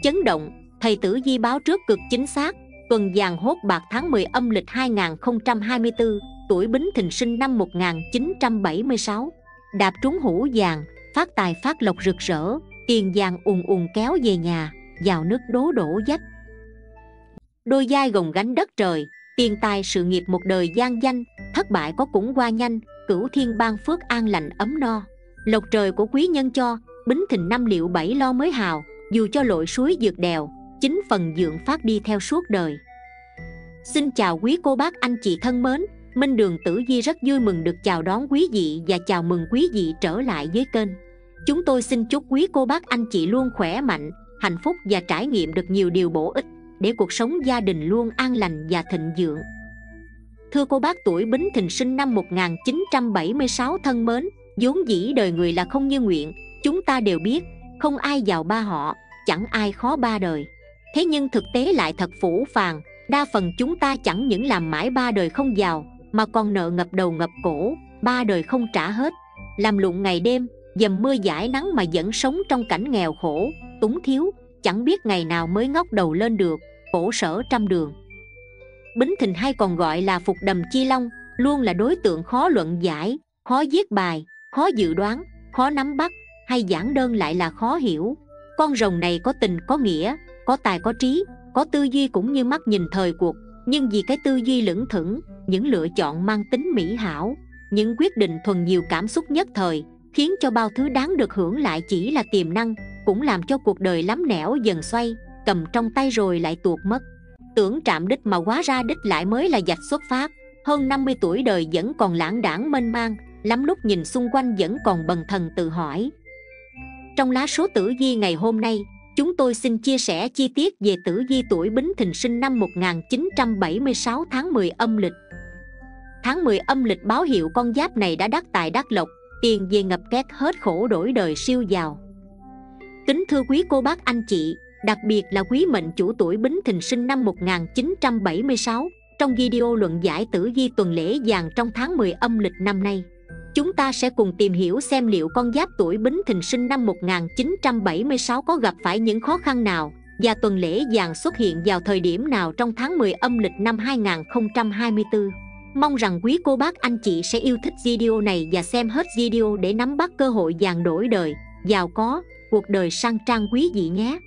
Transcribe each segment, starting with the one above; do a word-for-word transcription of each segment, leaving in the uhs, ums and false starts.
chấn động, thầy Tử Vi báo trước cực chính xác. Tuần vàng hốt bạc tháng mười âm lịch hai nghìn không trăm hai mươi tư, tuổi Bính Thìn sinh năm một nghìn chín trăm bảy mươi sáu. Đạp trúng hũ vàng, phát tài phát lộc rực rỡ, tiền vàng ùn ùn kéo về nhà, vào nước đố đổ vách. Đôi vai gồng gánh đất trời, tiền tài sự nghiệp một đời gian danh, thất bại có cũng qua nhanh, cửu thiên ban phước an lành ấm no. Lộc trời của quý nhân cho, Bính Thìn năm liệu bảy lo mới hào, dù cho lội suối vượt đèo, chính phần dượng phát đi theo suốt đời. Xin chào quý cô bác anh chị thân mến, Minh Đường Tử Vi rất vui mừng được chào đón quý vị và chào mừng quý vị trở lại với kênh. Chúng tôi xin chúc quý cô bác anh chị luôn khỏe mạnh, hạnh phúc và trải nghiệm được nhiều điều bổ ích để cuộc sống gia đình luôn an lành và thịnh vượng. Thưa cô bác tuổi Bính Thìn sinh năm một nghìn chín trăm bảy mươi sáu thân mến, vốn dĩ đời người là không như nguyện, chúng ta đều biết, không ai giàu ba họ, chẳng ai khó ba đời. Thế nhưng thực tế lại thật phũ phàng, đa phần chúng ta chẳng những làm mãi ba đời không giàu, mà còn nợ ngập đầu ngập cổ, ba đời không trả hết, làm lụng ngày đêm, dầm mưa dãi nắng mà vẫn sống trong cảnh nghèo khổ, túng thiếu, chẳng biết ngày nào mới ngóc đầu lên được, khổ sở trăm đường. Bính Thìn hay còn gọi là Phục Đầm Chi Long, luôn là đối tượng khó luận giải, khó viết bài, khó dự đoán, khó nắm bắt, hay giản đơn lại là khó hiểu. Con rồng này có tình có nghĩa, có tài có trí, có tư duy cũng như mắt nhìn thời cuộc, nhưng vì cái tư duy lững thững, những lựa chọn mang tính mỹ hảo, những quyết định thuần nhiều cảm xúc nhất thời, khiến cho bao thứ đáng được hưởng lại chỉ là tiềm năng, cũng làm cho cuộc đời lắm nẻo dần xoay, cầm trong tay rồi lại tuột mất. Tưởng chạm đích mà hóa ra đích lại mới là vạch xuất phát. Hơn năm mươi tuổi đời vẫn còn lãng đãng mênh mang, lắm lúc nhìn xung quanh vẫn còn bần thần tự hỏi. Trong lá số tử vi ngày hôm nay, chúng tôi xin chia sẻ chi tiết về tử vi tuổi Bính Thìn sinh năm một nghìn chín trăm bảy mươi sáu tháng mười âm lịch. Tháng mười âm lịch báo hiệu con giáp này đã đắc tài đắc lộc, tiền về ngập két hết khổ đổi đời siêu giàu. Kính thưa quý cô bác anh chị, đặc biệt là quý mệnh chủ tuổi Bính Thìn sinh năm một nghìn chín trăm bảy mươi sáu, trong video luận giải tử vi tuần lễ vàng trong tháng mười âm lịch năm nay, chúng ta sẽ cùng tìm hiểu xem liệu con giáp tuổi Bính Thìn sinh năm một nghìn chín trăm bảy mươi sáu có gặp phải những khó khăn nào, và tuần lễ vàng xuất hiện vào thời điểm nào trong tháng mười âm lịch năm hai nghìn không trăm hai mươi tư. Mong rằng quý cô bác anh chị sẽ yêu thích video này và xem hết video để nắm bắt cơ hội vàng đổi đời, giàu có, cuộc đời sang trang quý vị nhé.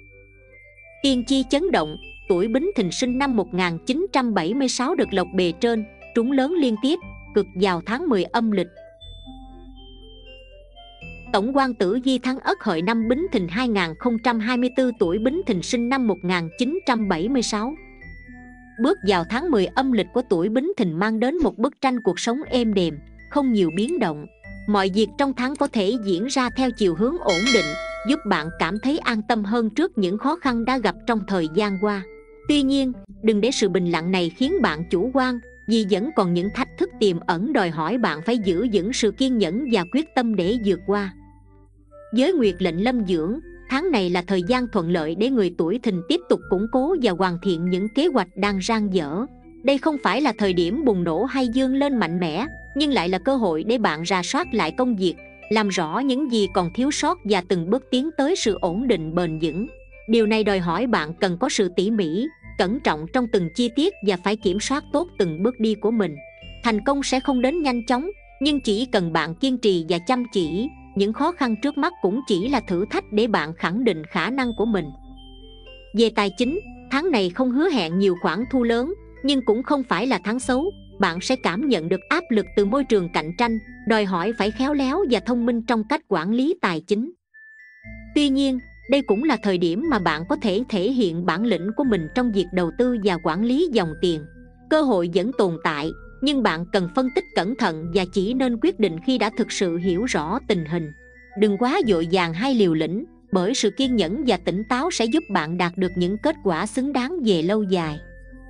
Tiên chi chấn động, tuổi Bính Thìn sinh năm một nghìn chín trăm bảy mươi sáu được lộc bề trên, trúng lớn liên tiếp, cực vào tháng mười âm lịch. Tổng quan tử vi tháng Ất Hợi năm Bính Thìn hai nghìn không trăm hai mươi tư, tuổi Bính Thìn sinh năm một nghìn chín trăm bảy mươi sáu. Bước vào tháng mười âm lịch của tuổi Bính Thìn mang đến một bức tranh cuộc sống êm đềm, không nhiều biến động. Mọi việc trong tháng có thể diễn ra theo chiều hướng ổn định, giúp bạn cảm thấy an tâm hơn trước những khó khăn đã gặp trong thời gian qua. Tuy nhiên, đừng để sự bình lặng này khiến bạn chủ quan, vì vẫn còn những thách thức tiềm ẩn đòi hỏi bạn phải giữ vững sự kiên nhẫn và quyết tâm để vượt qua. Với nguyệt lệnh lâm dưỡng, tháng này là thời gian thuận lợi để người tuổi Thìn tiếp tục củng cố và hoàn thiện những kế hoạch đang dang dở. Đây không phải là thời điểm bùng nổ hay vươn lên mạnh mẽ, nhưng lại là cơ hội để bạn rà soát lại công việc, làm rõ những gì còn thiếu sót và từng bước tiến tới sự ổn định bền vững. Điều này đòi hỏi bạn cần có sự tỉ mỉ, cẩn trọng trong từng chi tiết và phải kiểm soát tốt từng bước đi của mình. Thành công sẽ không đến nhanh chóng, nhưng chỉ cần bạn kiên trì và chăm chỉ, những khó khăn trước mắt cũng chỉ là thử thách để bạn khẳng định khả năng của mình. Về tài chính, tháng này không hứa hẹn nhiều khoản thu lớn, nhưng cũng không phải là tháng xấu. Bạn sẽ cảm nhận được áp lực từ môi trường cạnh tranh, đòi hỏi phải khéo léo và thông minh trong cách quản lý tài chính. Tuy nhiên, đây cũng là thời điểm mà bạn có thể thể hiện bản lĩnh của mình trong việc đầu tư và quản lý dòng tiền. Cơ hội vẫn tồn tại, nhưng bạn cần phân tích cẩn thận và chỉ nên quyết định khi đã thực sự hiểu rõ tình hình. Đừng quá vội vàng hay liều lĩnh, bởi sự kiên nhẫn và tỉnh táo sẽ giúp bạn đạt được những kết quả xứng đáng về lâu dài.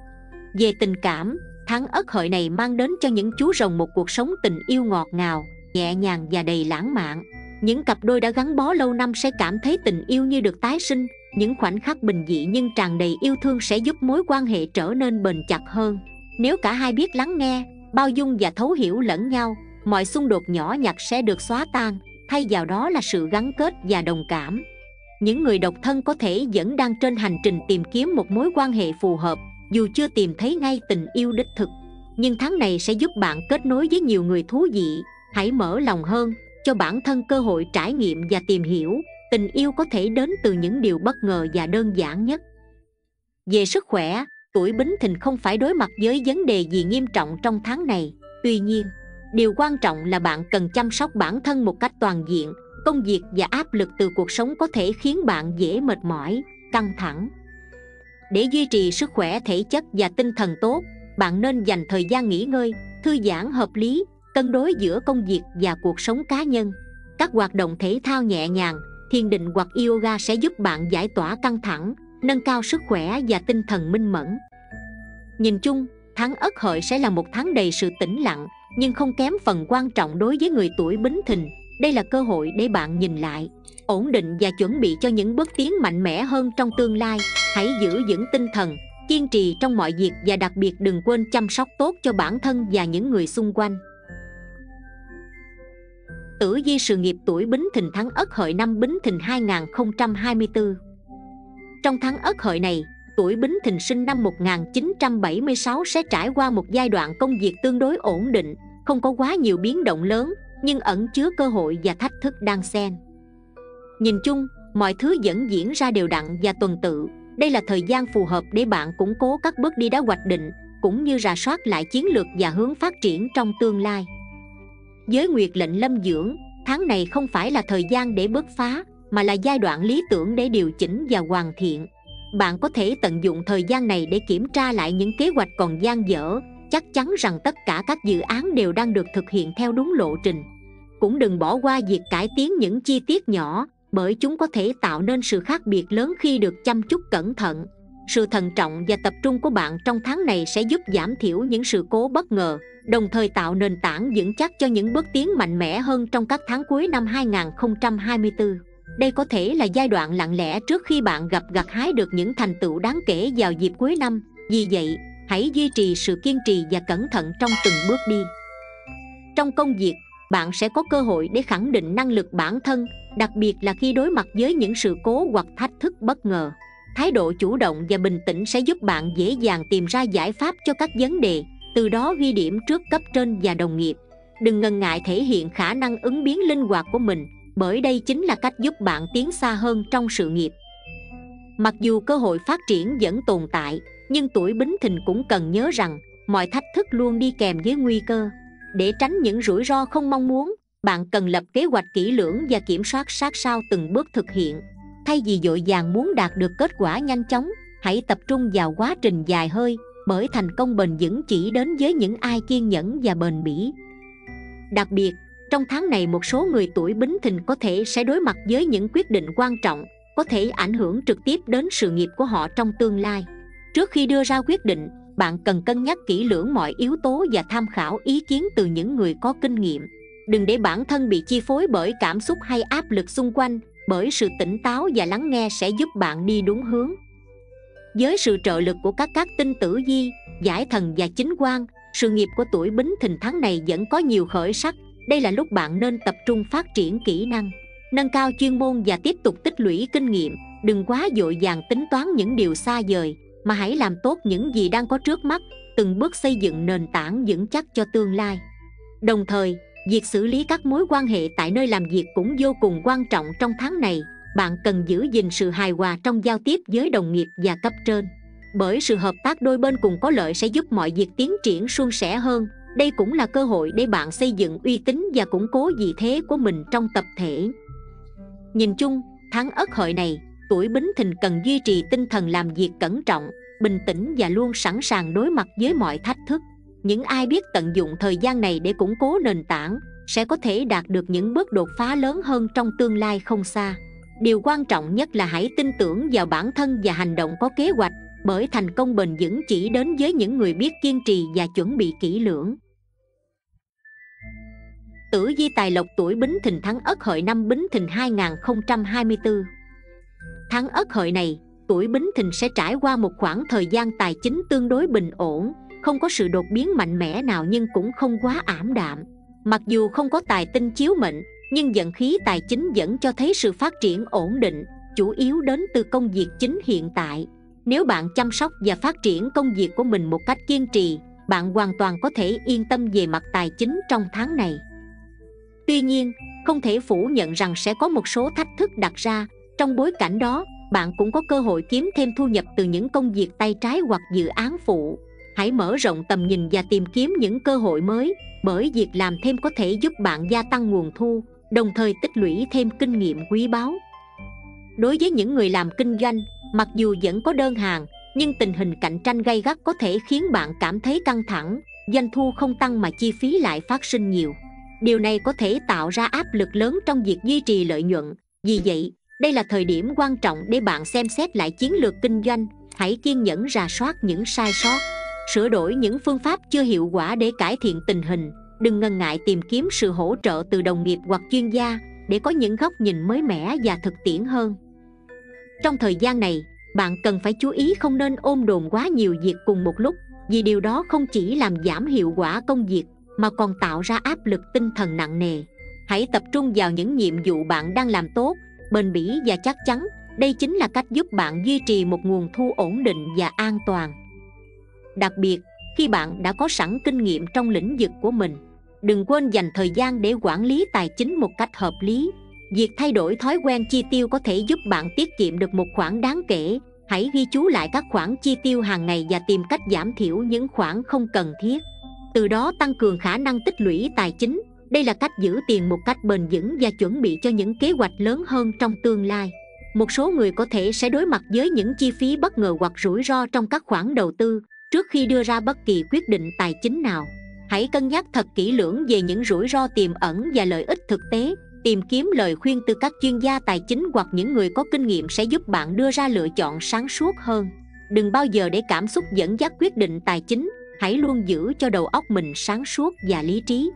Về tình cảm, tháng Ất Hợi này mang đến cho những chú rồng một cuộc sống tình yêu ngọt ngào, nhẹ nhàng và đầy lãng mạn. Những cặp đôi đã gắn bó lâu năm sẽ cảm thấy tình yêu như được tái sinh. Những khoảnh khắc bình dị nhưng tràn đầy yêu thương sẽ giúp mối quan hệ trở nên bền chặt hơn. Nếu cả hai biết lắng nghe, bao dung và thấu hiểu lẫn nhau, mọi xung đột nhỏ nhặt sẽ được xóa tan, thay vào đó là sự gắn kết và đồng cảm. Những người độc thân có thể vẫn đang trên hành trình tìm kiếm một mối quan hệ phù hợp, dù chưa tìm thấy ngay tình yêu đích thực. Nhưng tháng này sẽ giúp bạn kết nối với nhiều người thú vị. Hãy mở lòng hơn, cho bản thân cơ hội trải nghiệm và tìm hiểu. Tình yêu có thể đến từ những điều bất ngờ và đơn giản nhất. Về sức khỏe, tuổi Bính Thìn không phải đối mặt với vấn đề gì nghiêm trọng trong tháng này. Tuy nhiên, điều quan trọng là bạn cần chăm sóc bản thân một cách toàn diện. Công việc và áp lực từ cuộc sống có thể khiến bạn dễ mệt mỏi, căng thẳng. Để duy trì sức khỏe thể chất và tinh thần tốt, bạn nên dành thời gian nghỉ ngơi, thư giãn hợp lý, cân đối giữa công việc và cuộc sống cá nhân. Các hoạt động thể thao nhẹ nhàng, thiền định hoặc yoga sẽ giúp bạn giải tỏa căng thẳng, nâng cao sức khỏe và tinh thần minh mẫn. Nhìn chung, tháng Ất Hợi sẽ là một tháng đầy sự tĩnh lặng, nhưng không kém phần quan trọng đối với người tuổi Bính Thìn. Đây là cơ hội để bạn nhìn lại, ổn định và chuẩn bị cho những bước tiến mạnh mẽ hơn trong tương lai. Hãy giữ vững tinh thần, kiên trì trong mọi việc và đặc biệt đừng quên chăm sóc tốt cho bản thân và những người xung quanh. Tử vi sự nghiệp tuổi Bính Thìn tháng Ất Hợi năm Bính Thìn hai nghìn không trăm hai mươi tư. Trong tháng Ất Hợi này, tuổi Bính Thìn sinh năm một nghìn chín trăm bảy mươi sáu sẽ trải qua một giai đoạn công việc tương đối ổn định, không có quá nhiều biến động lớn, nhưng ẩn chứa cơ hội và thách thức đan xen. Nhìn chung, mọi thứ vẫn diễn ra đều đặn và tuần tự. Đây là thời gian phù hợp để bạn củng cố các bước đi đã hoạch định, cũng như rà soát lại chiến lược và hướng phát triển trong tương lai. Với Nguyệt lệnh lâm dưỡng, tháng này không phải là thời gian để bứt phá, mà là giai đoạn lý tưởng để điều chỉnh và hoàn thiện. Bạn có thể tận dụng thời gian này để kiểm tra lại những kế hoạch còn dang dở, chắc chắn rằng tất cả các dự án đều đang được thực hiện theo đúng lộ trình. Cũng đừng bỏ qua việc cải tiến những chi tiết nhỏ, bởi chúng có thể tạo nên sự khác biệt lớn khi được chăm chút cẩn thận. Sự thận trọng và tập trung của bạn trong tháng này sẽ giúp giảm thiểu những sự cố bất ngờ, đồng thời tạo nền tảng vững chắc cho những bước tiến mạnh mẽ hơn trong các tháng cuối năm hai nghìn không trăm hai mươi tư. Đây có thể là giai đoạn lặng lẽ trước khi bạn gặp gặt hái được những thành tựu đáng kể vào dịp cuối năm. Vì vậy, hãy duy trì sự kiên trì và cẩn thận trong từng bước đi. Trong công việc, bạn sẽ có cơ hội để khẳng định năng lực bản thân, đặc biệt là khi đối mặt với những sự cố hoặc thách thức bất ngờ. Thái độ chủ động và bình tĩnh sẽ giúp bạn dễ dàng tìm ra giải pháp cho các vấn đề, từ đó ghi điểm trước cấp trên và đồng nghiệp. Đừng ngần ngại thể hiện khả năng ứng biến linh hoạt của mình, bởi đây chính là cách giúp bạn tiến xa hơn trong sự nghiệp. Mặc dù cơ hội phát triển vẫn tồn tại, nhưng tuổi Bính Thìn cũng cần nhớ rằng mọi thách thức luôn đi kèm với nguy cơ. Để tránh những rủi ro không mong muốn, bạn cần lập kế hoạch kỹ lưỡng và kiểm soát sát sao từng bước thực hiện. Thay vì vội vàng muốn đạt được kết quả nhanh chóng, hãy tập trung vào quá trình dài hơi, bởi thành công bền vững chỉ đến với những ai kiên nhẫn và bền bỉ. Đặc biệt, trong tháng này một số người tuổi Bính Thìn có thể sẽ đối mặt với những quyết định quan trọng, có thể ảnh hưởng trực tiếp đến sự nghiệp của họ trong tương lai. Trước khi đưa ra quyết định, bạn cần cân nhắc kỹ lưỡng mọi yếu tố và tham khảo ý kiến từ những người có kinh nghiệm. Đừng để bản thân bị chi phối bởi cảm xúc hay áp lực xung quanh, bởi sự tỉnh táo và lắng nghe sẽ giúp bạn đi đúng hướng. Với sự trợ lực của các các tinh tử vi, giải thần và chính quan, sự nghiệp của tuổi Bính Thìn tháng này vẫn có nhiều khởi sắc. Đây là lúc bạn nên tập trung phát triển kỹ năng, nâng cao chuyên môn và tiếp tục tích lũy kinh nghiệm. Đừng quá vội vàng tính toán những điều xa vời, mà hãy làm tốt những gì đang có trước mắt, từng bước xây dựng nền tảng vững chắc cho tương lai. Đồng thời, việc xử lý các mối quan hệ tại nơi làm việc cũng vô cùng quan trọng trong tháng này. Bạn cần giữ gìn sự hài hòa trong giao tiếp với đồng nghiệp và cấp trên, bởi sự hợp tác đôi bên cùng có lợi sẽ giúp mọi việc tiến triển suôn sẻ hơn. Đây cũng là cơ hội để bạn xây dựng uy tín và củng cố vị thế của mình trong tập thể. Nhìn chung, tháng Ất Hợi này, tuổi Bính Thìn cần duy trì tinh thần làm việc cẩn trọng, bình tĩnh và luôn sẵn sàng đối mặt với mọi thách thức. Những ai biết tận dụng thời gian này để củng cố nền tảng sẽ có thể đạt được những bước đột phá lớn hơn trong tương lai không xa. Điều quan trọng nhất là hãy tin tưởng vào bản thân và hành động có kế hoạch, bởi thành công bền vững chỉ đến với những người biết kiên trì và chuẩn bị kỹ lưỡng. Tử vi tài lộc tuổi Bính Thìn tháng Ất Hợi năm Bính Thìn hai nghìn không trăm hai mươi tư. Tháng Ất Hợi này, tuổi Bính Thìn sẽ trải qua một khoảng thời gian tài chính tương đối bình ổn, không có sự đột biến mạnh mẽ nào nhưng cũng không quá ảm đạm. Mặc dù không có tài tinh chiếu mệnh, nhưng vận khí tài chính vẫn cho thấy sự phát triển ổn định. chủ yếu đến từ công việc chính hiện tại. Nếu bạn chăm sóc và phát triển công việc của mình một cách kiên trì, bạn hoàn toàn có thể yên tâm về mặt tài chính trong tháng này. Tuy nhiên, không thể phủ nhận rằng sẽ có một số thách thức đặt ra. Trong bối cảnh đó, bạn cũng có cơ hội kiếm thêm thu nhập từ những công việc tay trái hoặc dự án phụ. Hãy mở rộng tầm nhìn và tìm kiếm những cơ hội mới, bởi việc làm thêm có thể giúp bạn gia tăng nguồn thu, đồng thời tích lũy thêm kinh nghiệm quý báu. Đối với những người làm kinh doanh, mặc dù vẫn có đơn hàng, nhưng tình hình cạnh tranh gay gắt có thể khiến bạn cảm thấy căng thẳng, doanh thu không tăng mà chi phí lại phát sinh nhiều. Điều này có thể tạo ra áp lực lớn trong việc duy trì lợi nhuận. Vì vậy, đây là thời điểm quan trọng để bạn xem xét lại chiến lược kinh doanh. Hãy kiên nhẫn rà soát những sai sót, sửa đổi những phương pháp chưa hiệu quả để cải thiện tình hình. Đừng ngần ngại tìm kiếm sự hỗ trợ từ đồng nghiệp hoặc chuyên gia để có những góc nhìn mới mẻ và thực tiễn hơn. Trong thời gian này, bạn cần phải chú ý không nên ôm đồm quá nhiều việc cùng một lúc, vì điều đó không chỉ làm giảm hiệu quả công việc mà còn tạo ra áp lực tinh thần nặng nề. Hãy tập trung vào những nhiệm vụ bạn đang làm tốt, bền bỉ và chắc chắn. Đây chính là cách giúp bạn duy trì một nguồn thu ổn định và an toàn. Đặc biệt, khi bạn đã có sẵn kinh nghiệm trong lĩnh vực của mình, đừng quên dành thời gian để quản lý tài chính một cách hợp lý. Việc thay đổi thói quen chi tiêu có thể giúp bạn tiết kiệm được một khoản đáng kể. Hãy ghi chú lại các khoản chi tiêu hàng ngày và tìm cách giảm thiểu những khoản không cần thiết. Từ đó tăng cường khả năng tích lũy tài chính. Đây là cách giữ tiền một cách bền vững và chuẩn bị cho những kế hoạch lớn hơn trong tương lai. Một số người có thể sẽ đối mặt với những chi phí bất ngờ hoặc rủi ro trong các khoản đầu tư. Trước khi đưa ra bất kỳ quyết định tài chính nào, hãy cân nhắc thật kỹ lưỡng về những rủi ro tiềm ẩn và lợi ích thực tế. Tìm kiếm lời khuyên từ các chuyên gia tài chính hoặc những người có kinh nghiệm sẽ giúp bạn đưa ra lựa chọn sáng suốt hơn. Đừng bao giờ để cảm xúc dẫn dắt quyết định tài chính. Hãy luôn giữ cho đầu óc mình sáng suốt và lý trí.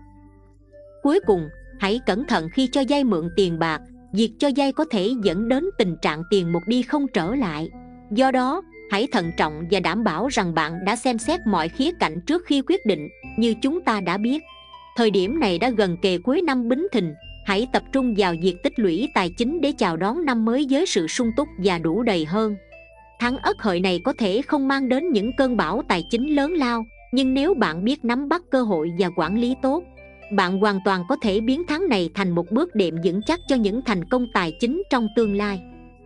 Cuối cùng, hãy cẩn thận khi cho vay mượn tiền bạc. Việc cho vay có thể dẫn đến tình trạng tiền một đi không trở lại. Do đó, hãy thận trọng và đảm bảo rằng bạn đã xem xét mọi khía cạnh trước khi quyết định. Như chúng ta đã biết, thời điểm này đã gần kề cuối năm Bính Thìn. Hãy tập trung vào việc tích lũy tài chính để chào đón năm mới với sự sung túc và đủ đầy hơn. Tháng Ất Hợi này có thể không mang đến những cơn bão tài chính lớn lao, nhưng nếu bạn biết nắm bắt cơ hội và quản lý tốt, bạn hoàn toàn có thể biến tháng này thành một bước đệm vững chắc cho những thành công tài chính trong tương lai.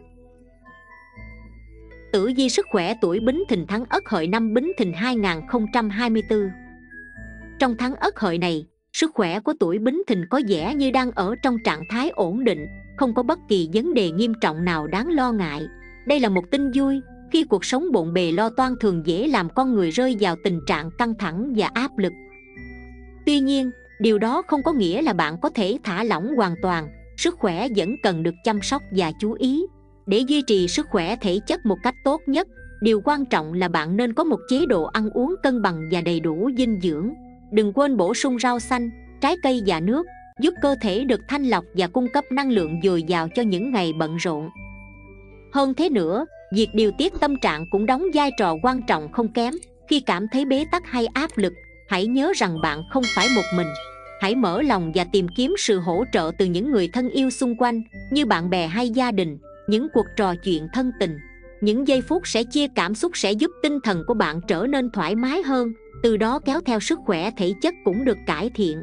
Tử vi sức khỏe tuổi Bính Thìn tháng Ất Hợi năm Bính Thìn hai nghìn không trăm hai mươi tư. Trong tháng Ất Hợi này, sức khỏe của tuổi Bính Thìn có vẻ như đang ở trong trạng thái ổn định, không có bất kỳ vấn đề nghiêm trọng nào đáng lo ngại. Đây là một tin vui, khi cuộc sống bộn bề lo toan thường dễ làm con người rơi vào tình trạng căng thẳng và áp lực. Tuy nhiên, điều đó không có nghĩa là bạn có thể thả lỏng hoàn toàn. Sức khỏe vẫn cần được chăm sóc và chú ý. Để duy trì sức khỏe thể chất một cách tốt nhất, điều quan trọng là bạn nên có một chế độ ăn uống cân bằng và đầy đủ dinh dưỡng. Đừng quên bổ sung rau xanh, trái cây và nước, giúp cơ thể được thanh lọc và cung cấp năng lượng dồi dào cho những ngày bận rộn. Hơn thế nữa, việc điều tiết tâm trạng cũng đóng vai trò quan trọng không kém. Khi cảm thấy bế tắc hay áp lực, hãy nhớ rằng bạn không phải một mình. Hãy mở lòng và tìm kiếm sự hỗ trợ từ những người thân yêu xung quanh, như bạn bè hay gia đình. Những cuộc trò chuyện thân tình, những giây phút sẻ chia cảm xúc sẽ giúp tinh thần của bạn trở nên thoải mái hơn, từ đó kéo theo sức khỏe thể chất cũng được cải thiện.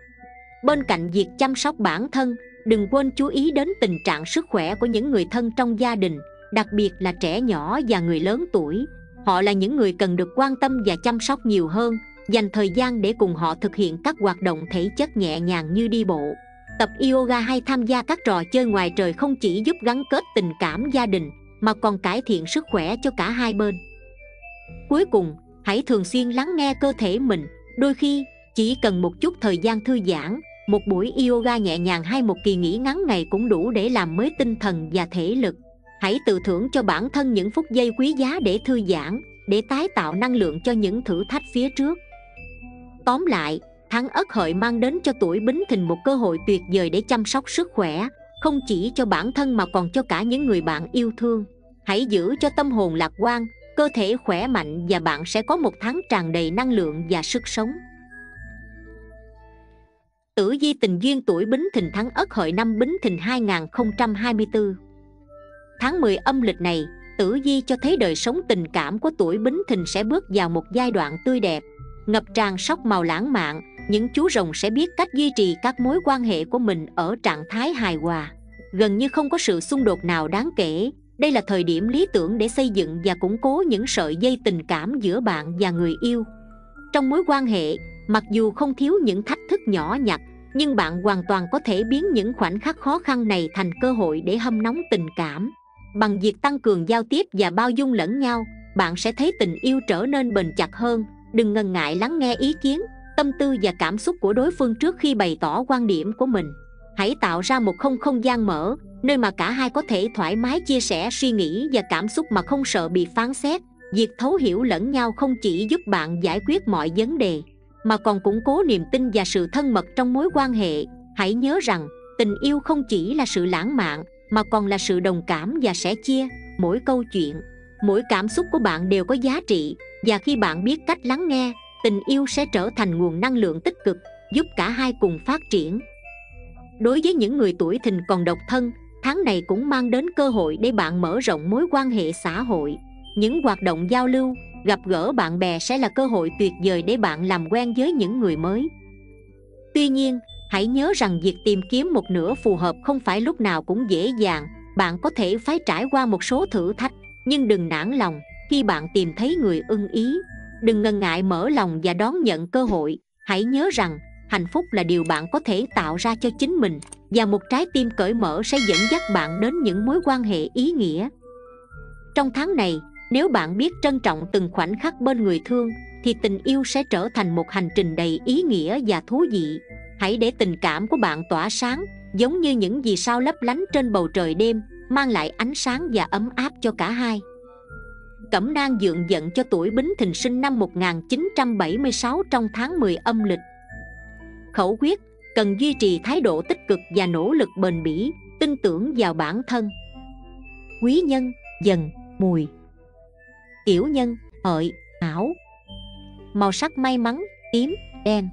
Bên cạnh việc chăm sóc bản thân, đừng quên chú ý đến tình trạng sức khỏe của những người thân trong gia đình, đặc biệt là trẻ nhỏ và người lớn tuổi. Họ là những người cần được quan tâm và chăm sóc nhiều hơn. Dành thời gian để cùng họ thực hiện các hoạt động thể chất nhẹ nhàng như đi bộ, tập yoga hay tham gia các trò chơi ngoài trời không chỉ giúp gắn kết tình cảm gia đình mà còn cải thiện sức khỏe cho cả hai bên. Cuối cùng, hãy thường xuyên lắng nghe cơ thể mình. Đôi khi, chỉ cần một chút thời gian thư giãn, một buổi yoga nhẹ nhàng hay một kỳ nghỉ ngắn ngày cũng đủ để làm mới tinh thần và thể lực. Hãy tự thưởng cho bản thân những phút giây quý giá để thư giãn, để tái tạo năng lượng cho những thử thách phía trước. Tóm lại, tháng Ất Hợi mang đến cho tuổi Bính Thìn một cơ hội tuyệt vời để chăm sóc sức khỏe, không chỉ cho bản thân mà còn cho cả những người bạn yêu thương. Hãy giữ cho tâm hồn lạc quan, cơ thể khỏe mạnh và bạn sẽ có một tháng tràn đầy năng lượng và sức sống. Tử vi tình duyên tuổi Bính Thìn tháng Ất Hợi năm Bính Thìn hai nghìn không trăm hai mươi tư. tháng mười âm lịch này, tử vi cho thấy đời sống tình cảm của tuổi Bính Thìn sẽ bước vào một giai đoạn tươi đẹp, ngập tràn sắc màu lãng mạn. Những chú rồng sẽ biết cách duy trì các mối quan hệ của mình ở trạng thái hài hòa, gần như không có sự xung đột nào đáng kể. Đây là thời điểm lý tưởng để xây dựng và củng cố những sợi dây tình cảm giữa bạn và người yêu. Trong mối quan hệ, mặc dù không thiếu những thách thức nhỏ nhặt, nhưng bạn hoàn toàn có thể biến những khoảnh khắc khó khăn này thành cơ hội để hâm nóng tình cảm. Bằng việc tăng cường giao tiếp và bao dung lẫn nhau, bạn sẽ thấy tình yêu trở nên bền chặt hơn. Đừng ngần ngại lắng nghe ý kiến, tâm tư và cảm xúc của đối phương trước khi bày tỏ quan điểm của mình. Hãy tạo ra một không không gian mở, nơi mà cả hai có thể thoải mái chia sẻ suy nghĩ và cảm xúc mà không sợ bị phán xét. Việc thấu hiểu lẫn nhau không chỉ giúp bạn giải quyết mọi vấn đề, mà còn củng cố niềm tin và sự thân mật trong mối quan hệ. Hãy nhớ rằng, tình yêu không chỉ là sự lãng mạn, mà còn là sự đồng cảm và sẻ chia. Mỗi câu chuyện, mỗi cảm xúc của bạn đều có giá trị, và khi bạn biết cách lắng nghe, tình yêu sẽ trở thành nguồn năng lượng tích cực, giúp cả hai cùng phát triển. Đối với những người tuổi Thìn còn độc thân, tháng này cũng mang đến cơ hội để bạn mở rộng mối quan hệ xã hội. Những hoạt động giao lưu, gặp gỡ bạn bè sẽ là cơ hội tuyệt vời để bạn làm quen với những người mới. Tuy nhiên, hãy nhớ rằng việc tìm kiếm một nửa phù hợp không phải lúc nào cũng dễ dàng. Bạn có thể phải trải qua một số thử thách, nhưng đừng nản lòng khi bạn tìm thấy người ưng ý. Đừng ngần ngại mở lòng và đón nhận cơ hội. Hãy nhớ rằng, hạnh phúc là điều bạn có thể tạo ra cho chính mình, và một trái tim cởi mở sẽ dẫn dắt bạn đến những mối quan hệ ý nghĩa. Trong tháng này, nếu bạn biết trân trọng từng khoảnh khắc bên người thương, thì tình yêu sẽ trở thành một hành trình đầy ý nghĩa và thú vị. Hãy để tình cảm của bạn tỏa sáng, giống như những vì sao lấp lánh trên bầu trời đêm, mang lại ánh sáng và ấm áp cho cả hai. Cẩm nang dượng vận cho tuổi Bính Thìn sinh năm một nghìn chín trăm bảy mươi sáu trong tháng mười âm lịch. Khẩu quyết: cần duy trì thái độ tích cực và nỗ lực bền bỉ, tin tưởng vào bản thân. Quý nhân: Dần, Mùi. Tiểu nhân: Hợi, Mão. Màu sắc may mắn: tím, đen.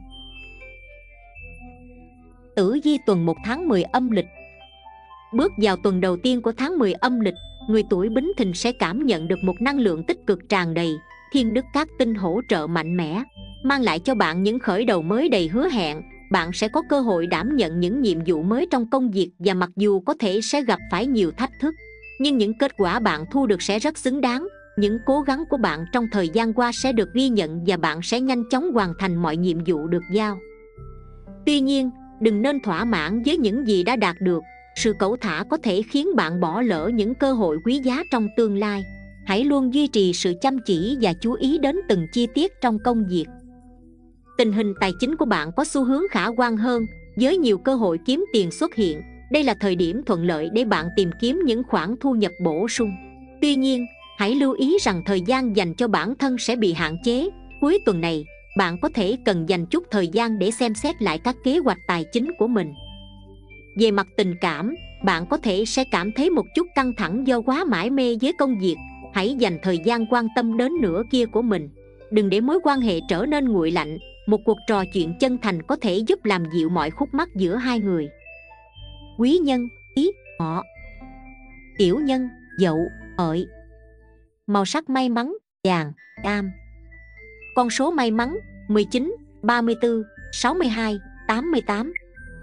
Tử vi tuần một tháng mười âm lịch. Bước vào tuần đầu tiên của tháng mười âm lịch, người tuổi Bính Thìn sẽ cảm nhận được một năng lượng tích cực tràn đầy, thiên đức các tinh hỗ trợ mạnh mẽ, mang lại cho bạn những khởi đầu mới đầy hứa hẹn. Bạn sẽ có cơ hội đảm nhận những nhiệm vụ mới trong công việc, và mặc dù có thể sẽ gặp phải nhiều thách thức, nhưng những kết quả bạn thu được sẽ rất xứng đáng. Những cố gắng của bạn trong thời gian qua sẽ được ghi nhận, và bạn sẽ nhanh chóng hoàn thành mọi nhiệm vụ được giao. Tuy nhiên, đừng nên thỏa mãn với những gì đã đạt được. Sự cẩu thả có thể khiến bạn bỏ lỡ những cơ hội quý giá trong tương lai. Hãy luôn duy trì sự chăm chỉ và chú ý đến từng chi tiết trong công việc. Tình hình tài chính của bạn có xu hướng khả quan hơn, với nhiều cơ hội kiếm tiền xuất hiện. Đây là thời điểm thuận lợi để bạn tìm kiếm những khoản thu nhập bổ sung. Tuy nhiên, hãy lưu ý rằng thời gian dành cho bản thân sẽ bị hạn chế. Cuối tuần này, bạn có thể cần dành chút thời gian để xem xét lại các kế hoạch tài chính của mình. Về mặt tình cảm, bạn có thể sẽ cảm thấy một chút căng thẳng do quá mải mê với công việc. Hãy dành thời gian quan tâm đến nửa kia của mình. Đừng để mối quan hệ trở nên nguội lạnh. Một cuộc trò chuyện chân thành có thể giúp làm dịu mọi khúc mắc giữa hai người. Quý nhân: Tý, Ngọ. Tiểu nhân: Dậu, Hợi. Màu sắc may mắn: vàng, cam. Con số may mắn: mười chín, ba mươi tư, sáu mươi hai, tám mươi tám.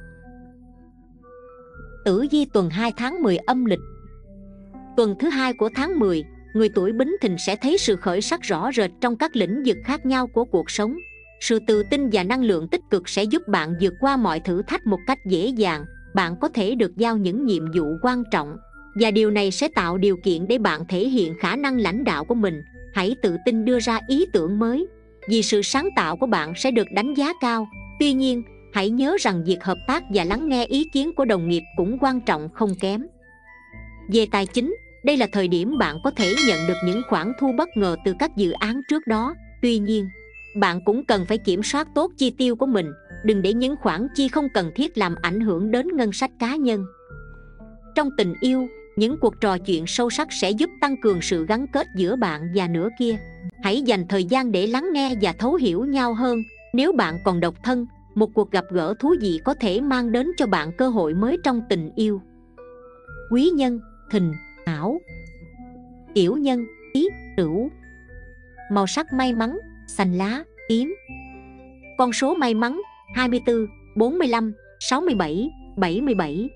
Tử vi tuần hai tháng mười âm lịch. Tuần thứ hai của tháng mười, người tuổi Bính Thìn sẽ thấy sự khởi sắc rõ rệt trong các lĩnh vực khác nhau của cuộc sống. Sự tự tin và năng lượng tích cực sẽ giúp bạn vượt qua mọi thử thách một cách dễ dàng. Bạn có thể được giao những nhiệm vụ quan trọng, và điều này sẽ tạo điều kiện để bạn thể hiện khả năng lãnh đạo của mình. Hãy tự tin đưa ra ý tưởng mới, vì sự sáng tạo của bạn sẽ được đánh giá cao. Tuy nhiên, hãy nhớ rằng việc hợp tác và lắng nghe ý kiến của đồng nghiệp cũng quan trọng không kém. Về tài chính, đây là thời điểm bạn có thể nhận được những khoản thu bất ngờ từ các dự án trước đó. Tuy nhiên, bạn cũng cần phải kiểm soát tốt chi tiêu của mình. Đừng để những khoản chi không cần thiết làm ảnh hưởng đến ngân sách cá nhân. Trong tình yêu, những cuộc trò chuyện sâu sắc sẽ giúp tăng cường sự gắn kết giữa bạn và nửa kia. Hãy dành thời gian để lắng nghe và thấu hiểu nhau hơn. Nếu bạn còn độc thân, một cuộc gặp gỡ thú vị có thể mang đến cho bạn cơ hội mới trong tình yêu. Quý nhân: Thìn, Ảo. Tiểu nhân, Ý, Tửu. Màu sắc may mắn: xanh lá, tím. Con số may mắn: hai mươi tư, bốn mươi lăm, sáu mươi bảy, bảy mươi bảy.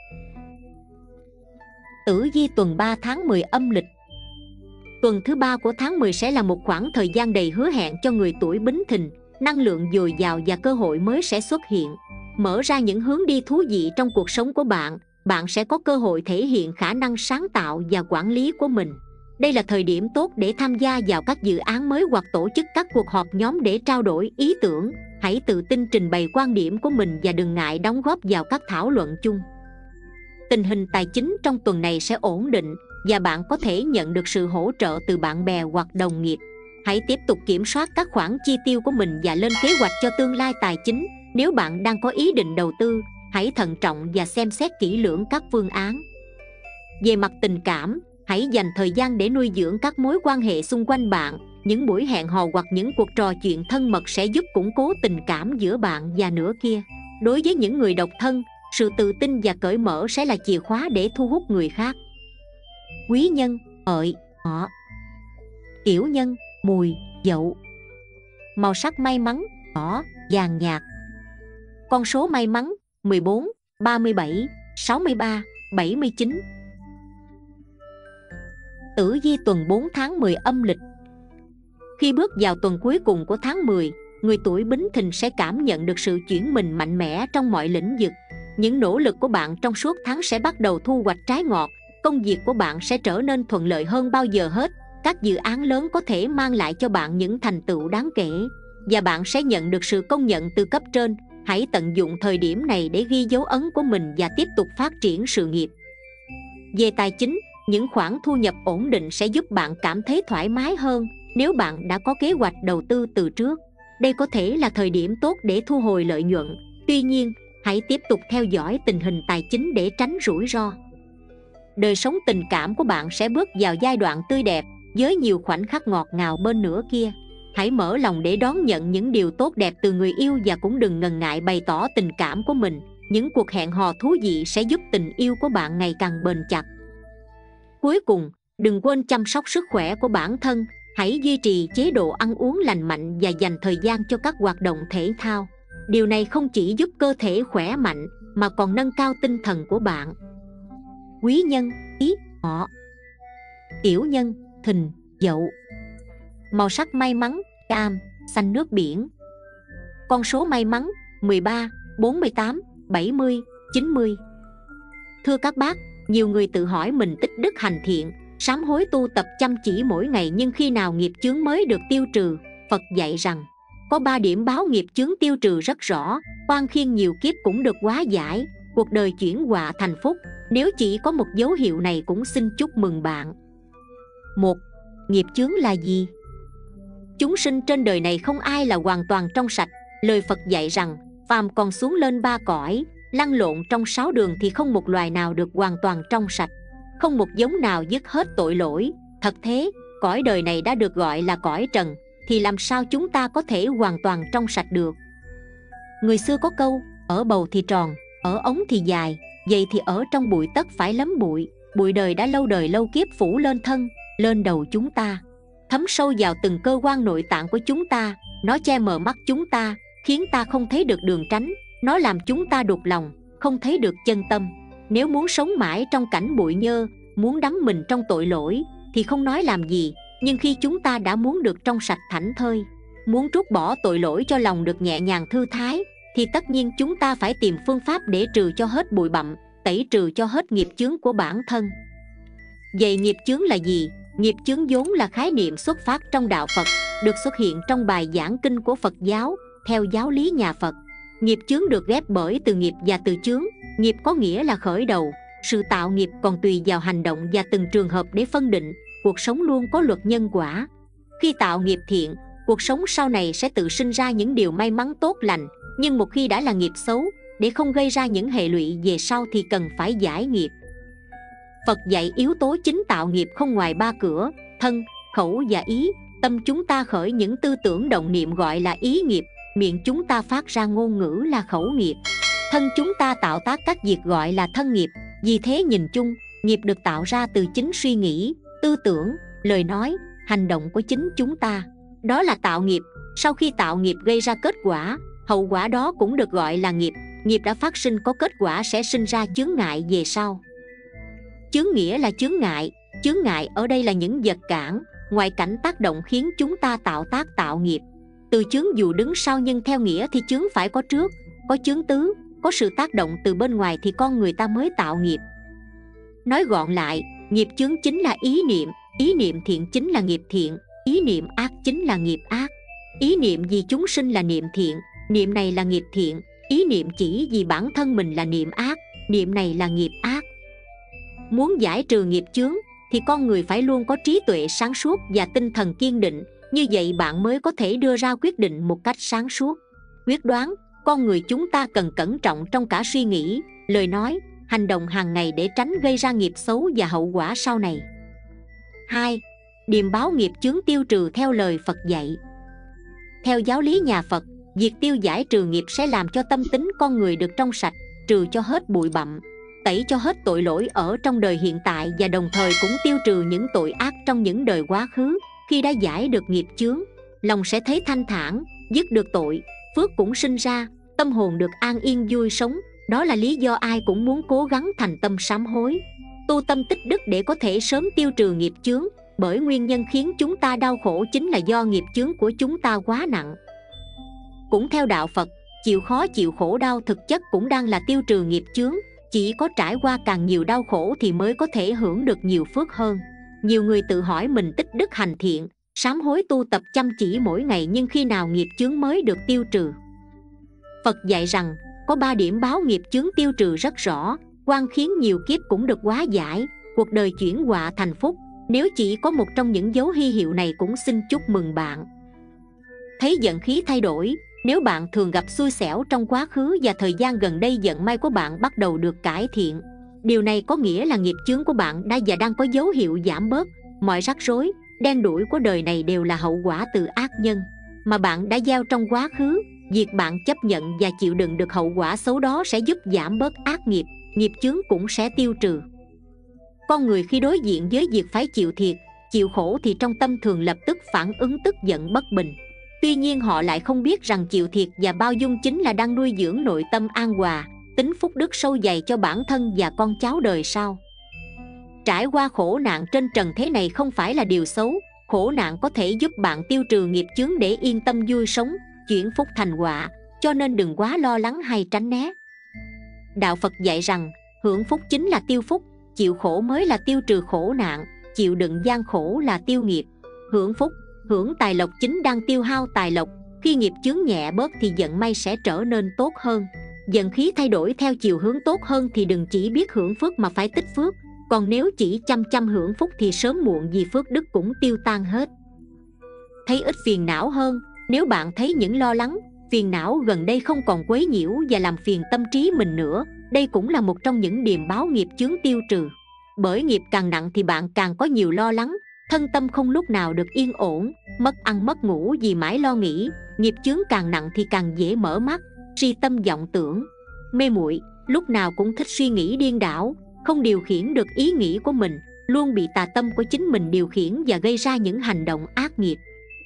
Tử vi tuần ba tháng mười âm lịch. Tuần thứ ba của tháng mười sẽ là một khoảng thời gian đầy hứa hẹn cho người tuổi Bính Thìn. Năng lượng dồi dào và cơ hội mới sẽ xuất hiện, mở ra những hướng đi thú vị trong cuộc sống của bạn. Bạn sẽ có cơ hội thể hiện khả năng sáng tạo và quản lý của mình. Đây là thời điểm tốt để tham gia vào các dự án mới hoặc tổ chức các cuộc họp nhóm để trao đổi ý tưởng. Hãy tự tin trình bày quan điểm của mình và đừng ngại đóng góp vào các thảo luận chung. Tình hình tài chính trong tuần này sẽ ổn định và bạn có thể nhận được sự hỗ trợ từ bạn bè hoặc đồng nghiệp. Hãy tiếp tục kiểm soát các khoản chi tiêu của mình và lên kế hoạch cho tương lai tài chính. Nếu bạn đang có ý định đầu tư, hãy thận trọng và xem xét kỹ lưỡng các phương án. Về mặt tình cảm, hãy dành thời gian để nuôi dưỡng các mối quan hệ xung quanh bạn. Những buổi hẹn hò hoặc những cuộc trò chuyện thân mật sẽ giúp củng cố tình cảm giữa bạn và nửa kia. Đối với những người độc thân, sự tự tin và cởi mở sẽ là chìa khóa để thu hút người khác. Quý nhân: Hợi, Ngọ. Tiểu nhân: Mùi, Dậu. Màu sắc may mắn: đỏ, vàng nhạt. Con số may mắn: mười bốn, ba mươi bảy, sáu mươi ba, bảy mươi chín. Tử vi tuần bốn tháng mười âm lịch. Khi bước vào tuần cuối cùng của tháng mười, người tuổi Bính Thìn sẽ cảm nhận được sự chuyển mình mạnh mẽ trong mọi lĩnh vực. Những nỗ lực của bạn trong suốt tháng sẽ bắt đầu thu hoạch trái ngọt. Công việc của bạn sẽ trở nên thuận lợi hơn bao giờ hết. Các dự án lớn có thể mang lại cho bạn những thành tựu đáng kể, và bạn sẽ nhận được sự công nhận từ cấp trên. Hãy tận dụng thời điểm này để ghi dấu ấn của mình và tiếp tục phát triển sự nghiệp. Về tài chính, những khoản thu nhập ổn định sẽ giúp bạn cảm thấy thoải mái hơn. Nếu bạn đã có kế hoạch đầu tư từ trước, đây có thể là thời điểm tốt để thu hồi lợi nhuận. Tuy nhiên, hãy tiếp tục theo dõi tình hình tài chính để tránh rủi ro. Đời sống tình cảm của bạn sẽ bước vào giai đoạn tươi đẹp, với nhiều khoảnh khắc ngọt ngào bên nửa kia. Hãy mở lòng để đón nhận những điều tốt đẹp từ người yêu và cũng đừng ngần ngại bày tỏ tình cảm của mình. Những cuộc hẹn hò thú vị sẽ giúp tình yêu của bạn ngày càng bền chặt. Cuối cùng, đừng quên chăm sóc sức khỏe của bản thân. Hãy duy trì chế độ ăn uống lành mạnh và dành thời gian cho các hoạt động thể thao. Điều này không chỉ giúp cơ thể khỏe mạnh mà còn nâng cao tinh thần của bạn. Quý nhân: Ý, Ngọ. Tiểu nhân: Thìn, Dậu. Màu sắc may mắn: cam, xanh nước biển. Con số may mắn: mười ba, bốn mươi tám, bảy mươi, chín mươi. Thưa các bác, nhiều người tự hỏi mình tích đức hành thiện, sám hối tu tập chăm chỉ mỗi ngày, nhưng khi nào nghiệp chướng mới được tiêu trừ? Phật dạy rằng có ba điểm báo nghiệp chướng tiêu trừ rất rõ. Oan khiên nhiều kiếp cũng được hóa giải, cuộc đời chuyển họa thành phúc. Nếu chỉ có một dấu hiệu này cũng xin chúc mừng bạn. Một. Nghiệp chướng là gì? Chúng sinh trên đời này không ai là hoàn toàn trong sạch. Lời Phật dạy rằng phàm còn xuống lên ba cõi, lăn lộn trong sáu đường thì không một loài nào được hoàn toàn trong sạch, không một giống nào dứt hết tội lỗi. Thật thế, cõi đời này đã được gọi là cõi trần, thì làm sao chúng ta có thể hoàn toàn trong sạch được? Người xưa có câu, ở bầu thì tròn, ở ống thì dài. Vậy thì ở trong bụi tất phải lắm bụi. Bụi đời đã lâu đời lâu kiếp phủ lên thân, lên đầu chúng ta, thấm sâu vào từng cơ quan nội tạng của chúng ta. Nó che mờ mắt chúng ta, khiến ta không thấy được đường tránh. Nó làm chúng ta đục lòng, không thấy được chân tâm. Nếu muốn sống mãi trong cảnh bụi nhơ, muốn đắm mình trong tội lỗi, thì không nói làm gì. Nhưng khi chúng ta đã muốn được trong sạch thảnh thơi, muốn trút bỏ tội lỗi cho lòng được nhẹ nhàng thư thái, thì tất nhiên chúng ta phải tìm phương pháp để trừ cho hết bụi bặm, tẩy trừ cho hết nghiệp chướng của bản thân. Vậy nghiệp chướng là gì? Nghiệp chướng vốn là khái niệm xuất phát trong đạo Phật, được xuất hiện trong bài giảng kinh của Phật giáo. Theo giáo lý nhà Phật, nghiệp chướng được ghép bởi từ nghiệp và từ chướng. Nghiệp có nghĩa là khởi đầu, sự tạo nghiệp còn tùy vào hành động và từng trường hợp để phân định. Cuộc sống luôn có luật nhân quả. Khi tạo nghiệp thiện, cuộc sống sau này sẽ tự sinh ra những điều may mắn tốt lành. Nhưng một khi đã là nghiệp xấu, để không gây ra những hệ lụy về sau thì cần phải giải nghiệp. Phật dạy yếu tố chính tạo nghiệp không ngoài ba cửa: thân, khẩu và ý. Tâm chúng ta khởi những tư tưởng động niệm gọi là ý nghiệp. Miệng chúng ta phát ra ngôn ngữ là khẩu nghiệp. Thân chúng ta tạo tác các việc gọi là thân nghiệp. Vì thế nhìn chung, Nghiệp được tạo ra từ chính suy nghĩ, tư tưởng, lời nói, hành động của chính chúng ta. Đó là tạo nghiệp. Sau khi tạo nghiệp gây ra kết quả, hậu quả đó cũng được gọi là nghiệp. Nghiệp đã phát sinh có kết quả sẽ sinh ra chướng ngại về sau. Chướng nghĩa là chướng ngại. Chướng ngại ở đây là những vật cản, ngoại cảnh tác động khiến chúng ta tạo tác tạo nghiệp. Từ chướng dù đứng sau nhưng theo nghĩa thì chướng phải có trước, có chướng tứ, có sự tác động từ bên ngoài thì con người ta mới tạo nghiệp. Nói gọn lại, nghiệp chướng chính là ý niệm, ý niệm thiện chính là nghiệp thiện, ý niệm ác chính là nghiệp ác. Ý niệm vì chúng sinh là niệm thiện, niệm này là nghiệp thiện. Ý niệm chỉ vì bản thân mình là niệm ác, niệm này là nghiệp ác. Muốn giải trừ nghiệp chướng thì con người phải luôn có trí tuệ sáng suốt và tinh thần kiên định. Như vậy bạn mới có thể đưa ra quyết định một cách sáng suốt, quyết đoán. Con người chúng ta cần cẩn trọng trong cả suy nghĩ, lời nói, hành động hàng ngày để tránh gây ra nghiệp xấu và hậu quả sau này. Hai. Điềm báo nghiệp chướng tiêu trừ theo lời Phật dạy. Theo giáo lý nhà Phật, việc tiêu giải trừ nghiệp sẽ làm cho tâm tính con người được trong sạch, trừ cho hết bụi bặm, tẩy cho hết tội lỗi ở trong đời hiện tại và đồng thời cũng tiêu trừ những tội ác trong những đời quá khứ. Khi đã giải được nghiệp chướng, lòng sẽ thấy thanh thản, dứt được tội, phước cũng sinh ra, tâm hồn được an yên vui sống. Đó là lý do ai cũng muốn cố gắng thành tâm sám hối, tu tâm tích đức để có thể sớm tiêu trừ nghiệp chướng. Bởi nguyên nhân khiến chúng ta đau khổ chính là do nghiệp chướng của chúng ta quá nặng. Cũng theo đạo Phật, chịu khó chịu khổ đau thực chất cũng đang là tiêu trừ nghiệp chướng. Chỉ có trải qua càng nhiều đau khổ thì mới có thể hưởng được nhiều phước hơn. Nhiều người tự hỏi mình tích đức hành thiện, sám hối tu tập chăm chỉ mỗi ngày, nhưng khi nào nghiệp chướng mới được tiêu trừ? Phật dạy rằng có ba điểm báo nghiệp chướng tiêu trừ rất rõ, quan khiến nhiều kiếp cũng được hóa giải, cuộc đời chuyển họa thành phúc. Nếu chỉ có một trong những dấu hy hiệu này cũng xin chúc mừng bạn. Thấy vận khí thay đổi. Nếu bạn thường gặp xui xẻo trong quá khứ và thời gian gần đây vận may của bạn bắt đầu được cải thiện, điều này có nghĩa là nghiệp chướng của bạn đã và đang có dấu hiệu giảm bớt. Mọi rắc rối, đen đủi của đời này đều là hậu quả từ ác nhân mà bạn đã gieo trong quá khứ. Việc bạn chấp nhận và chịu đựng được hậu quả xấu đó sẽ giúp giảm bớt ác nghiệp, nghiệp chướng cũng sẽ tiêu trừ. Con người khi đối diện với việc phải chịu thiệt, chịu khổ thì trong tâm thường lập tức phản ứng tức giận bất bình. Tuy nhiên họ lại không biết rằng chịu thiệt và bao dung chính là đang nuôi dưỡng nội tâm an hòa, tính phúc đức sâu dày cho bản thân và con cháu đời sau. Trải qua khổ nạn trên trần thế này không phải là điều xấu. Khổ nạn có thể giúp bạn tiêu trừ nghiệp chướng để yên tâm vui sống, chuyển phúc thành họa, cho nên đừng quá lo lắng hay tránh né. Đạo Phật dạy rằng hưởng phúc chính là tiêu phúc, chịu khổ mới là tiêu trừ khổ nạn, chịu đựng gian khổ là tiêu nghiệp. Hưởng phúc, hưởng tài lộc chính đang tiêu hao tài lộc. Khi nghiệp chướng nhẹ bớt thì vận may sẽ trở nên tốt hơn. Vận khí thay đổi theo chiều hướng tốt hơn thì đừng chỉ biết hưởng phước mà phải tích phước. Còn nếu chỉ chăm chăm hưởng phúc thì sớm muộn gì phước đức cũng tiêu tan hết. Thấy ít phiền não hơn. Nếu bạn thấy những lo lắng, phiền não gần đây không còn quấy nhiễu và làm phiền tâm trí mình nữa, đây cũng là một trong những điềm báo nghiệp chướng tiêu trừ. Bởi nghiệp càng nặng thì bạn càng có nhiều lo lắng, thân tâm không lúc nào được yên ổn, mất ăn mất ngủ vì mãi lo nghĩ. Nghiệp chướng càng nặng thì càng dễ mở mắt, si tâm vọng tưởng, mê muội, lúc nào cũng thích suy nghĩ điên đảo, không điều khiển được ý nghĩ của mình, luôn bị tà tâm của chính mình điều khiển và gây ra những hành động ác nghiệt.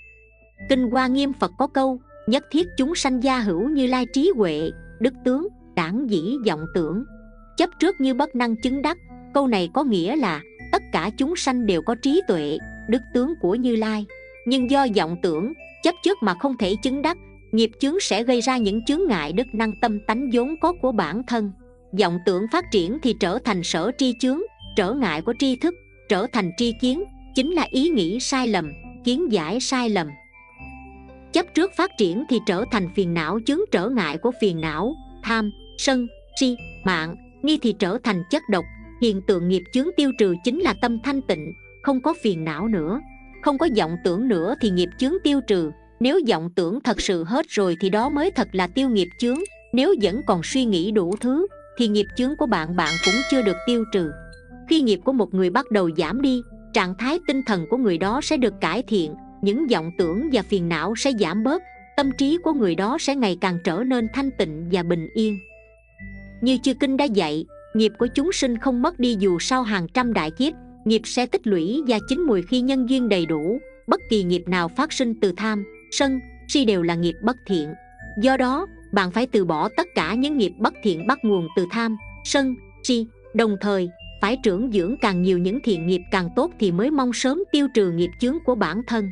Kinh Hoa Nghiêm Phật có câu: nhất thiết chúng sanh gia hữu Như Lai trí huệ, đức tướng, đảng dĩ vọng tưởng, chấp trước như bất năng chứng đắc. Câu này có nghĩa là tất cả chúng sanh đều có trí tuệ, đức tướng của Như Lai, nhưng do vọng tưởng, chấp trước mà không thể chứng đắc. Nghiệp chướng sẽ gây ra những chướng ngại đức năng tâm tánh vốn có của bản thân. Vọng tưởng phát triển thì trở thành sở tri chướng, trở ngại của tri thức, trở thành tri kiến, chính là ý nghĩ sai lầm, kiến giải sai lầm. Chấp trước phát triển thì trở thành phiền não chướng, trở ngại của phiền não, tham, sân, si, mạng, nghi thì trở thành chất độc. Hiện tượng nghiệp chướng tiêu trừ chính là tâm thanh tịnh, không có phiền não nữa, không có vọng tưởng nữa thì nghiệp chướng tiêu trừ. Nếu vọng tưởng thật sự hết rồi thì đó mới thật là tiêu nghiệp chướng. Nếu vẫn còn suy nghĩ đủ thứ thì nghiệp chướng của bạn bạn cũng chưa được tiêu trừ. Khi nghiệp của một người bắt đầu giảm đi, trạng thái tinh thần của người đó sẽ được cải thiện, những vọng tưởng và phiền não sẽ giảm bớt, tâm trí của người đó sẽ ngày càng trở nên thanh tịnh và bình yên. Như chư kinh đã dạy, Nghiệp của chúng sinh không mất đi dù sau hàng trăm đại kiếp, nghiệp sẽ tích lũy và chín mùi khi nhân duyên đầy đủ. Bất kỳ nghiệp nào phát sinh từ tham, sân, si đều là nghiệp bất thiện. Do đó, bạn phải từ bỏ tất cả những nghiệp bất thiện bắt nguồn từ tham, sân, si. Đồng thời, phải trưởng dưỡng càng nhiều những thiện nghiệp càng tốt thì mới mong sớm tiêu trừ nghiệp chướng của bản thân.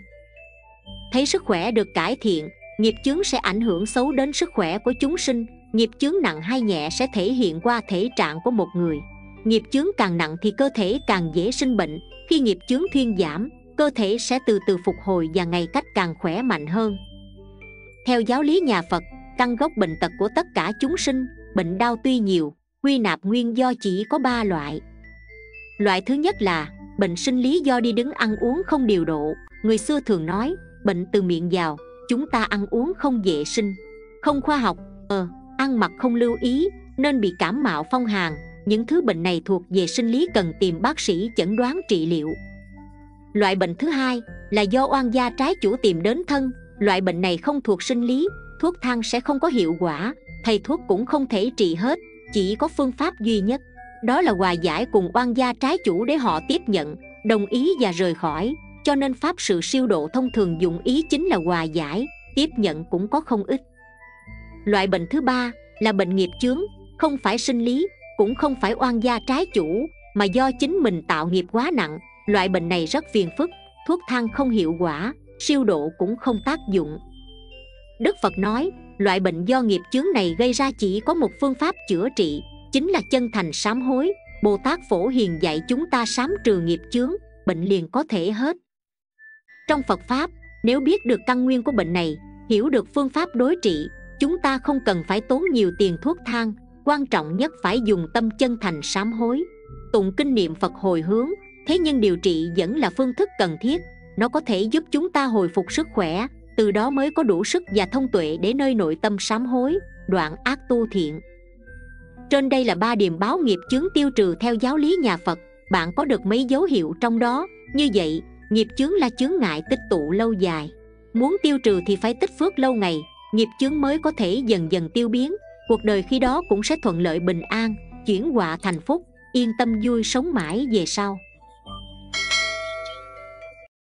Thấy sức khỏe được cải thiện, nghiệp chướng sẽ ảnh hưởng xấu đến sức khỏe của chúng sinh. Nghiệp chướng nặng hay nhẹ sẽ thể hiện qua thể trạng của một người. Nghiệp chướng càng nặng thì cơ thể càng dễ sinh bệnh. Khi nghiệp chướng thuyên giảm, cơ thể sẽ từ từ phục hồi và ngày cách càng khỏe mạnh hơn. Theo giáo lý nhà Phật, căn gốc bệnh tật của tất cả chúng sinh, bệnh đau tuy nhiều, quy nạp nguyên do chỉ có ba loại. Loại thứ nhất là bệnh sinh lý do đi đứng ăn uống không điều độ. Người xưa thường nói, bệnh từ miệng vào, chúng ta ăn uống không vệ sinh, không khoa học, ờ, ăn mặc không lưu ý, nên bị cảm mạo phong hàn. Những thứ bệnh này thuộc về sinh lý cần tìm bác sĩ chẩn đoán trị liệu. Loại bệnh thứ hai là do oan gia trái chủ tìm đến thân. Loại bệnh này không thuộc sinh lý, thuốc thang sẽ không có hiệu quả, thầy thuốc cũng không thể trị hết. Chỉ có phương pháp duy nhất, đó là hòa giải cùng oan gia trái chủ để họ tiếp nhận, đồng ý và rời khỏi. Cho nên pháp sự siêu độ thông thường dụng ý chính là hòa giải, tiếp nhận cũng có không ít. Loại bệnh thứ ba là bệnh nghiệp chướng, không phải sinh lý, cũng không phải oan gia trái chủ, mà do chính mình tạo nghiệp quá nặng. Loại bệnh này rất phiền phức, thuốc thang không hiệu quả, siêu độ cũng không tác dụng. Đức Phật nói, loại bệnh do nghiệp chướng này gây ra chỉ có một phương pháp chữa trị, chính là chân thành sám hối. Bồ Tát Phổ Hiền dạy chúng ta sám trừ nghiệp chướng, bệnh liền có thể hết. Trong Phật Pháp, nếu biết được căn nguyên của bệnh này, hiểu được phương pháp đối trị, chúng ta không cần phải tốn nhiều tiền thuốc thang. Quan trọng nhất phải dùng tâm chân thành sám hối, tụng kinh niệm Phật hồi hướng. Thế nhưng điều trị vẫn là phương thức cần thiết, nó có thể giúp chúng ta hồi phục sức khỏe, từ đó mới có đủ sức và thông tuệ để nơi nội tâm sám hối, đoạn ác tu thiện. Trên đây là ba điềm báo nghiệp chướng tiêu trừ theo giáo lý nhà Phật. Bạn có được mấy dấu hiệu trong đó? Như vậy, nghiệp chướng là chướng ngại tích tụ lâu dài. Muốn tiêu trừ thì phải tích phước lâu ngày, nghiệp chướng mới có thể dần dần tiêu biến. Cuộc đời khi đó cũng sẽ thuận lợi bình an, chuyển họa thành phúc, yên tâm vui sống mãi về sau.